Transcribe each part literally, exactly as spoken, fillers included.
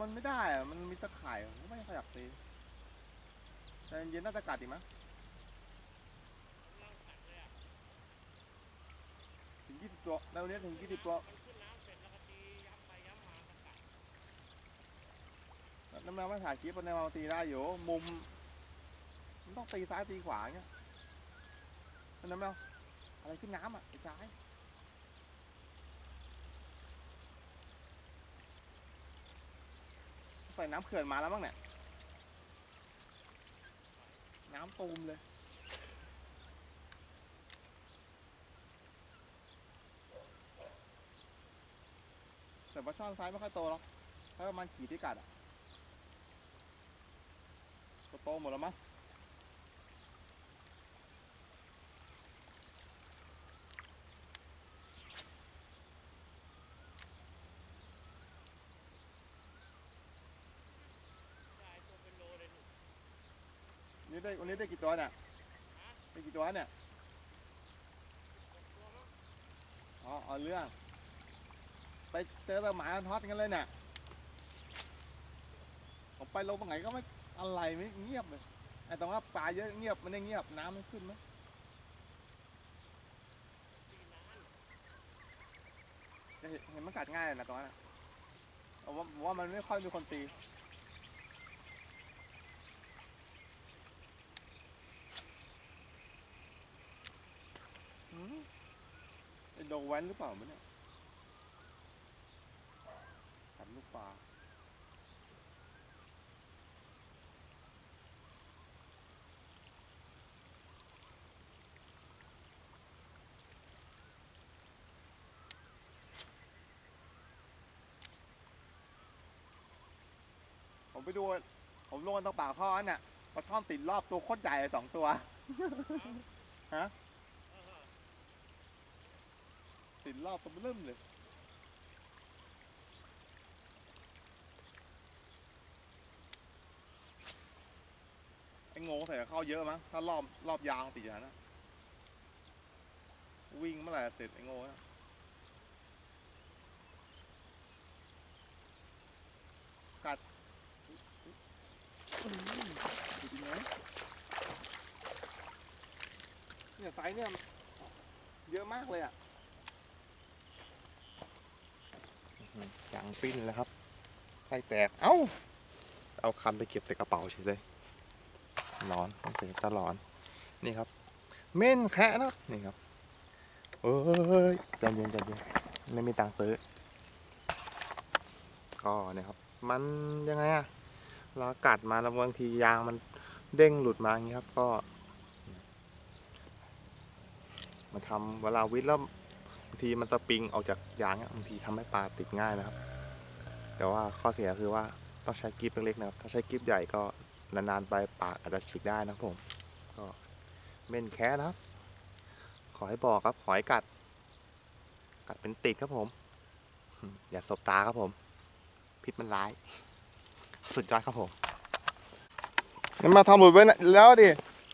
มันไม่ได้อะมันมีตะข่ายผมไม่ขยับตีแต่เย็นน่าจะกัดอีกมั้ยถึงยี่สิบตัวแล้วนี้ถึงยี่สิบตัวน้ำแมวไม่ถ่ายคลิปน้ำแมวตีได้อยู่มุมมันต้องตีซ้ายตีขวาเงี้ยน้ำแมวอะไรขึ้นน้ำอ่ะไอ้ซ้ายใส่น้ำเขื่อนมาแล้วมั้งเนี่ยน้ำตูมเลยแต่ว่าช่อนซ้ายไม่ค่อยโตหรอกแค่ประมาณขีดที่กัดอ่ะโตหมดแล้วมั้งนี่ได้วันนี้ได้กี่ตัวเนี่ยได้กี่ตัวเนี่ยอ๋อเอาเรื่องไปเจอแต่หมาทอดกันเลยเนี่ยผมไปลงตรงไหนก็ไม่อะไรไม่เงียบเลยไอ้ตรงว่าปลาเยอะเงียบมันไม่เงียบน้ำไม่ขึ้นไหมจะเห็นมันกัดง่ายนะตรงนั้นผมว่าว่ามันไม่ค่อยมีคนตีไอ้โดนแว้นหรือเปล่ามันเนี่ยกัดลูกปลาผมไปดูผมลงตรงป่าข้อเนี่ยปลาช่อนติดรอบตัวโคตรใหญ่สองตัวฮะติดรอบตัวเริ่มเลยไอ้โง่ใส่เข้าเยอะมั้งถ้ารอบรอบยางติดอย่างนั้นวิ่งเมื่อไหร่ติดไอ้โง่กัดติดยังไงเนี่ยไซส์เนี่ยเยอะมากเลยอ่ะยางปิ้นแล้วครับไส้แตกเอ้าเอาคันไปเก็บใส่กระเป๋าเฉยเลยร้อนต้องใส่ตลอดนี่ครับเม่นแคะนะนี่ครับเอ้ยใจเย็นใจเย็นไม่มีตังค์ซื้อก็เนี่ยครับมันยังไงอะเรากัดมาแล้วบางทียางมันเด้งหลุดมาอย่างนี้ครับก็มาทำเวลาวิทย์แล้วบางทีมันตะปิงออกจากยางบางทีทำให้ปลาติดง่ายนะครับแต่ว่าข้อเสียคือว่าต้องใช้กิ๊บเล็กๆนะครับถ้าใช้กิ๊บใหญ่ก็นานๆไปปากอาจจะฉีกได้นะครับผมก็เม่นแคะนะครับขอให้บอกครับขอให้กัดกัดเป็นติดครับผมอย่าสบตาครับผมพิษมันร้ายสุดยอดครับผมนี่มาทำหลุดไว้แล้วดิ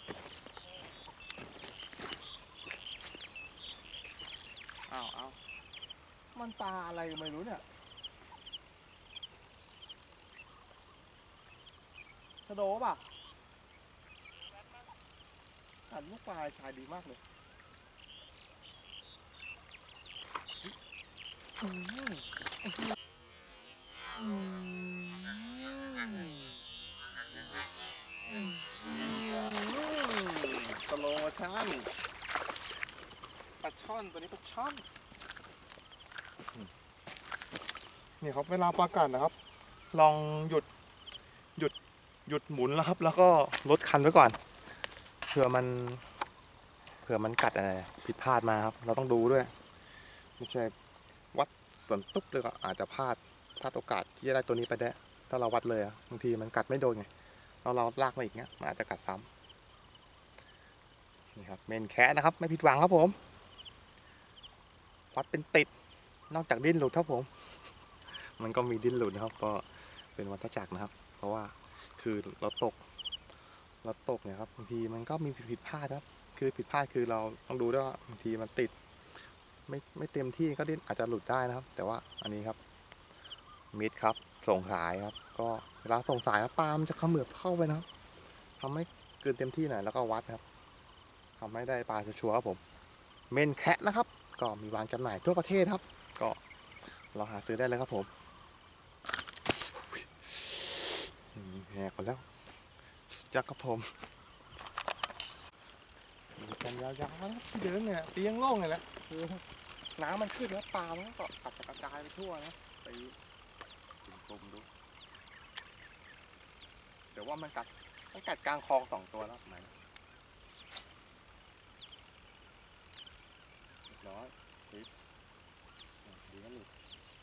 อ้าวอ้าวมันปลาอะไรไม่รู้เนี่ยชะโดป่ะกัดลูกปลาชายดีมากเลยสโลว์ชั่นปลาช่อนตัวนี้ปลาช่อนนี่ครับเวลาปลากัดนะครับลองหยุดหยุดหยุดหมุนแล้วครับแล้วก็ลดคันไว้ก่อนเผื่อมันเผื่อมันกัดอะไรผิดพลาดมาครับเราต้องดูด้วยไม่ใช่วัดส่วนตุ๊บเลยก็อาจจะพลาดพลาดโอกาสที่จะได้ตัวนี้ไปได้ถ้าเราวัดเลยอะบางทีมันกัดไม่โดนไงเราเราลากมาอีกเงี้ยมันอาจจะกัดซ้ำนี่ครับเมนแคะนะครับไม่ผิดหวังครับผมวัดเป็นติดนอกจากดิ้นหลุดครับผมมันก็มีดิ้นหลุดนะครับก็เป็นวัฏจักรนะครับเพราะว่าคือเราตกเราตกเนี่ยครับบางทีมันก็มีผิดผิดพลาดครับคือผิดพลาดคือเราต้องดูด้วยว่าบางทีมันติดไม่ไม่เต็มที่ก็ดิ้นอาจจะหลุดได้นะครับแต่ว่าอันนี้ครับมิดครับส่งสายครับก็เวลาส่งสายปลามันจะเขมือบเข้าไปนะครับทำให้เกินเต็มที่หน่อยแล้วก็วัดครับทำให้ได้ปลาชัวร์ครับผมเมนแคะนะครับก็มีวางจำหน่ายทั่วประเทศครับก็เราหาซื้อได้เลยครับผมแหกไปแล้วจักครับผมกันยาวๆนะที่เดินเนี่ยตียังโล่งเลยแหละคือน้ำมันขึ้นแล้วปลามันก็กัดกระจายไปทั่วนะไปกลมๆดูเดี๋ยวว่ามันกัดมันกัดกลางคลองสองตัวแล้วไหนร้อยดีดีกันหลุด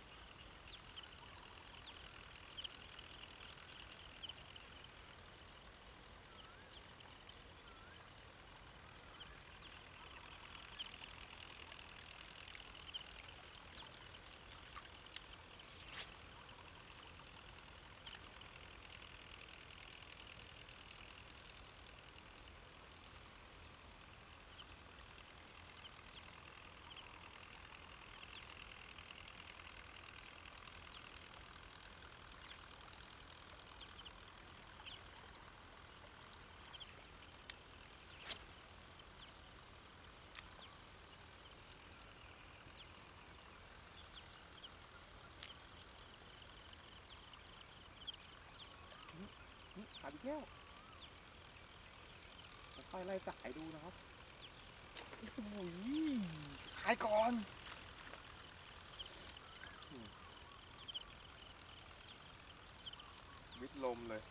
ขาดอีกแล้วค่อยไล่สายดูนะครับโอ้ยขายก่อนวิดลมเลย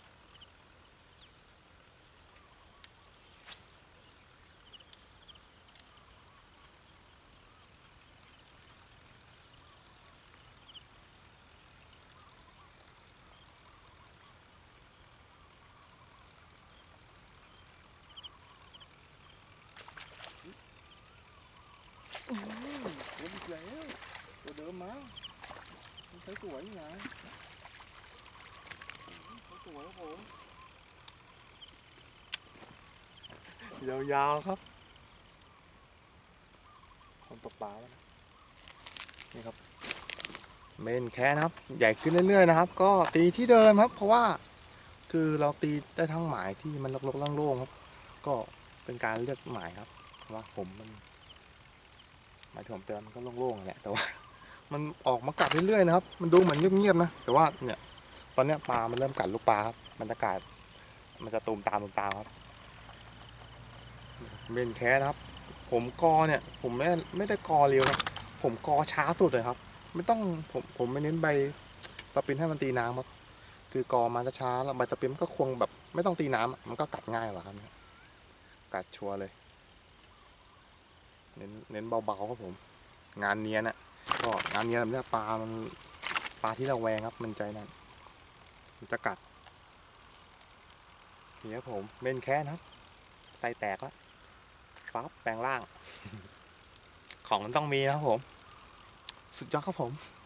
อืมเดิมอีกแล้วตัวเดิมมามันใช้สวยนี่นะสวยครับผมยาวๆครับคนตกปลาแล้วนี่ครับเมนแค่นะครับใหญ่ขึ้นเรื่อยๆนะครับก็ตีที่เดิมครับเพราะว่าคือเราตีได้ทั้งหมายที่มันลกๆโล่งๆครับก็เป็นการเลือกหมายครับว่าผมมันหมายถึงผมเตือนมันก็โล่งๆแหละแต่ว่ามันออกมากัดเรื่อยๆนะครับมันดูเหมือนเงียบๆนะแต่ว่าเนี่ยตอนเนี้ยปลามันเริ่มกัดลูกปลาครับบรรยากาศมันจะตูมตามตูมตามครับเมนแคสครับผมกอเนี่ยผมไม่ไม่ได้กอเร็วนะผมกอช้าสุดเลยครับไม่ต้องผมผมไม่เน้นใบสปินให้มันตีน้ำครับคือกอมาจะช้าแล้วใบสปินมันก็ควงแบบไม่ต้องตีน้ำมันก็กัดง่ายกว่าครับกัดชัวร์เลยเน้นเน้นเบาๆครับผมงานเนียนอะก็งานเนียนแบบนี้ปลามันปลาที่เราแวงครับมันใจนั่นมันจะกัดนี่ครับผมเมนแคสครับไส้แตกแล้วฟับแปลงร่างของมันต้องมีนะครับผมสุดยอดครับผม